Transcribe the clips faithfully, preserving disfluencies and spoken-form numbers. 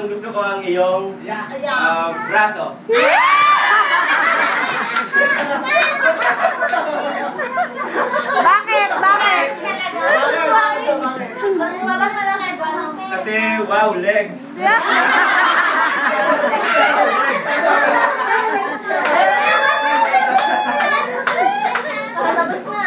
gustong gusto ko ang iyong uh, braso. Bakit? Bakit? Kasi wow, legs. Tapos na.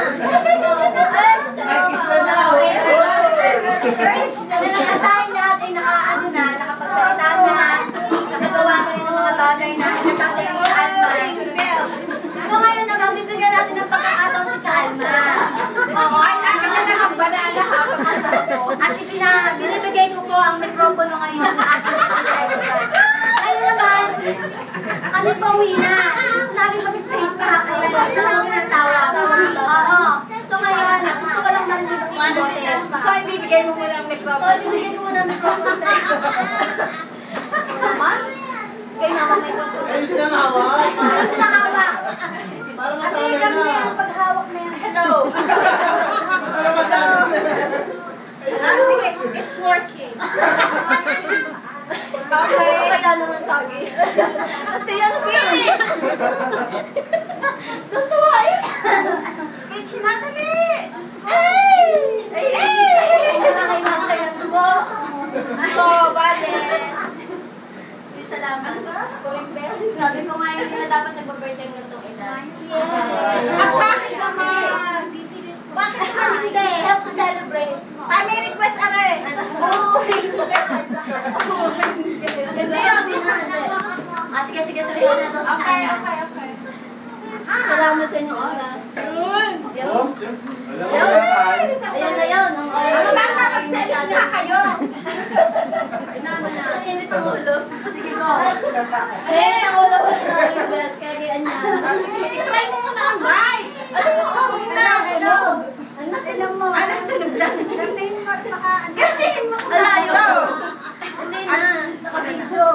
Nakatayin lahat ay nakaano na, nakapagsalita na, nakagawa na rin ng mga bagay na nasasayo ni Alma. So ngayon naman, bibigyan natin ng pagkakataon si Alma. Oo, ay akin na nakabanala ha. At ipina, binibigay ko po ang mikropono ngayon sa ating episode. Ngayon naman, kami pauwi na. Gusto namin mag-stay pa. Kaya talagang ginatawa. Oo. So ngayon, gusto ko lang marinig ang mga boses. So, ibibigay mo muna ang mikropono. So, ibibigay ko muna ang mikropono sa iyo. Naman? Kayo naman mikropono. Ayun silang hawak. Ayun silang hawak. Para masabi na. Kami ang paghawak na yan. Hello. Para masabi na. Ah, sige, it's working. Okay. Kaya naman sagi. Ate yan, speech. Tuntua yun. Speech na dali. Diyos ko. Ay! Ay! Kailangan kayo ng tubo. So, bale. Salamat. Sabi ko nga hindi na dapat nagpa-birthday ng gantong edad. Yes. At bakit naman? Bakit naman hindi? Have to celebrate. Ay, may request aray. Oo. Hindi ako din na. Ah, sige, sige. Sabihin ko na ito sa Okay, channel. okay, okay. Salamat sa inyong oras. Yun. Yun. Oh, alam mo yan. Ayun na yun. Ang oras. Ano ba na mag-selis na kayo? Init ang ulo. Sige ko. Init ang ulo. Kaya ganyan niya. Sige, itry mo muna ang mic. Ano mo? Hello, hello. Ano? Alam mo. Ano, tunog lang. Gantiin mo at baka... Gantiin mo. Alayo. Hindi na. Nakabidyo.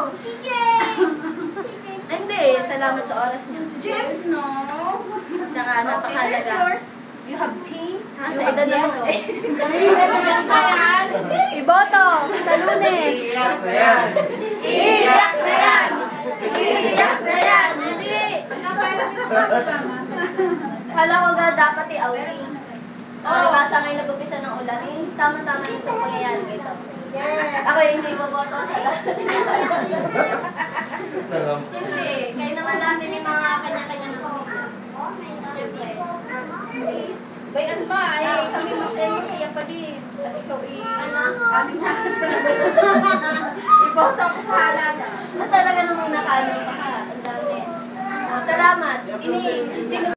Hindi. Salamat sa oras niyo. James, no? Tsaka Okay, napakalaga. here's yours. You have pink. Tsaka You sa have edad na yellow. mo. Iboto sa Lunes. Iyak na yan. Iyak na yan. Iyak na yan. Hindi. Kala ko nga dapat i-outing. Palibasa ngayon nag-upisa ng ulan. Eh, tama-tama nitong pangyayari ito. Yes. Ako yung hindi boboto sa lahat. Hindi. Kayo naman natin yung mga kanya-kanya na tumigil. Siyempre. Bay, ano ba? Ay, kami masaya-masaya pa din. At ikaw eh. Ano? Aming nakasalan. Iboto ako sa halala. Na talaga namang nakaano pa ka. Ang dami. Salamat. Ini.